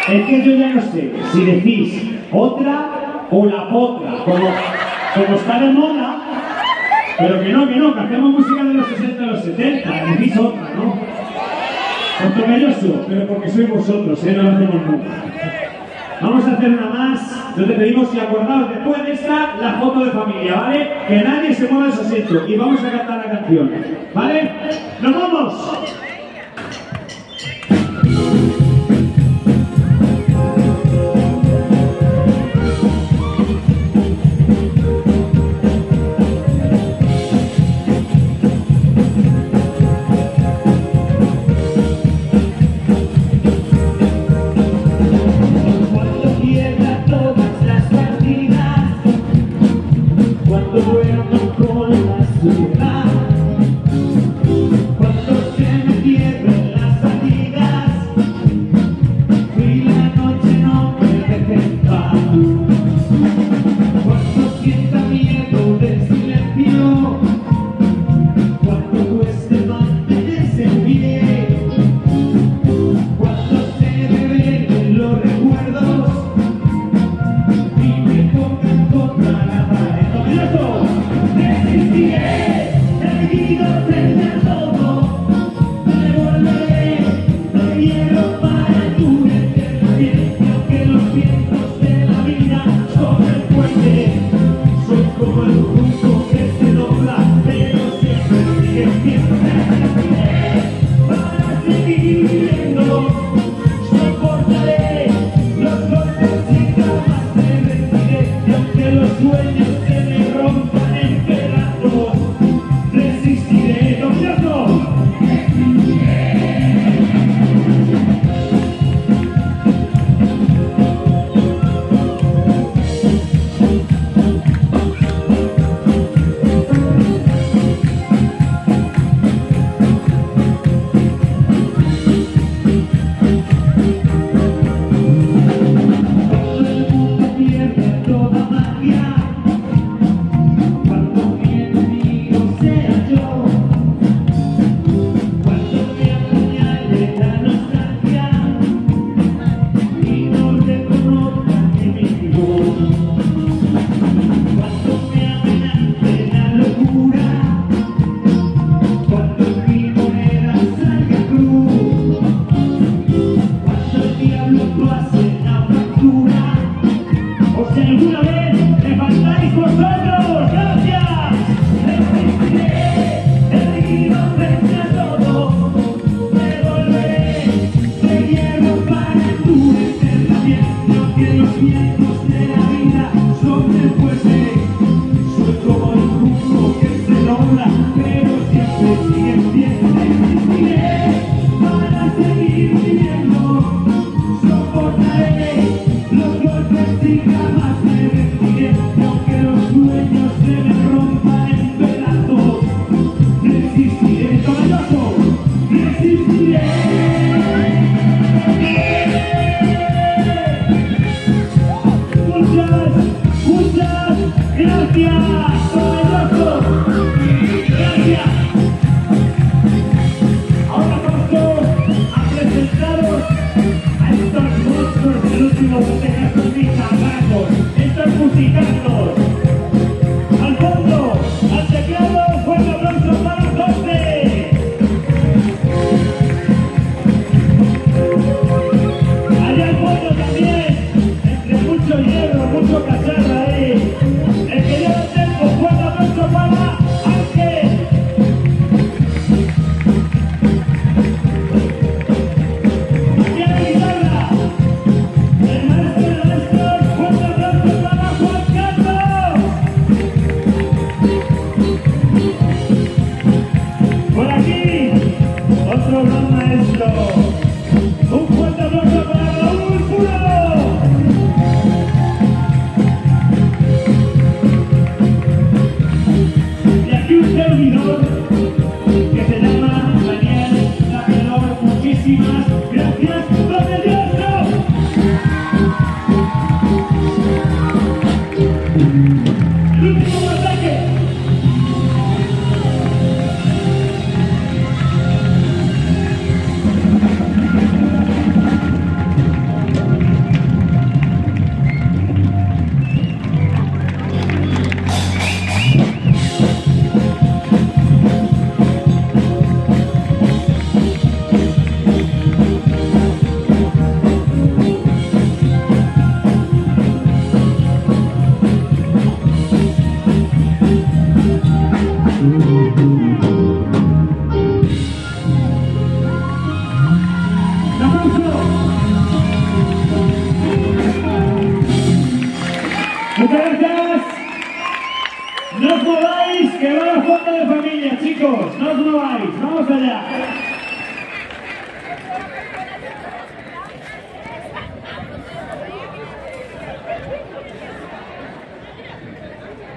Es que yo ya no sé si decís otra o la potra, como está de moda, pero que no, que hacemos música de los 60 a los 70, decís otra, ¿no? Ortomelloso, pero porque sois vosotros, no lo hacemos nunca. Vamos a hacer una más, donde pedimos y acordaos después de esta la foto de familia, ¿vale? Que nadie se mueva de su asiento y vamos a cantar la canción, ¿vale? ¡Nos vamos!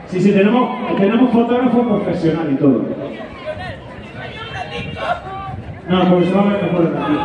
Sí, sí, tenemos fotógrafo profesional y todo. No, porque se va a ver mejor de aquí.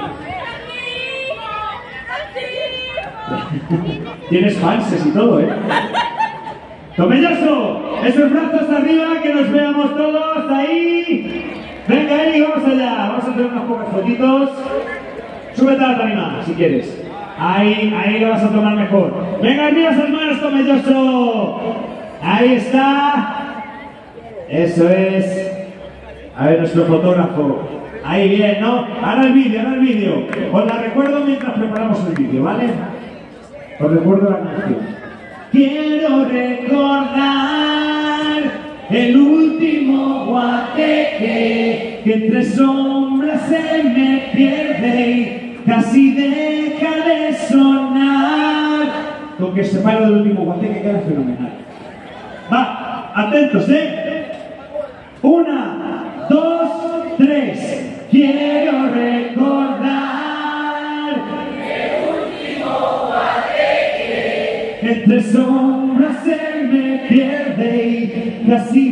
Tienes fanses y todo, ¿eh? ¡Tomelloso! Esos brazos arriba, que nos veamos todos ahí. Venga, Eli, vamos allá. Vamos a hacer unas pocas fotitos. Súbete a la tarima, si quieres. Ahí lo vas a tomar mejor. Venga, arriba esas manos, Tomelloso. Ahí está. Eso es. A ver, nuestro fotógrafo. Ahí bien, ¿no? Ahora el vídeo. Os la recuerdo mientras preparamos el vídeo, ¿vale? Os recuerdo la canción. Quiero recordar el último guateque que entre sombras se me pierde y casi deja de sonar. Con que separe del último guateque queda fenomenal. Va, atentos, ¿eh? 1, 2, 3. Quiero recordar el último guateque que entre sombras se me pierde y casi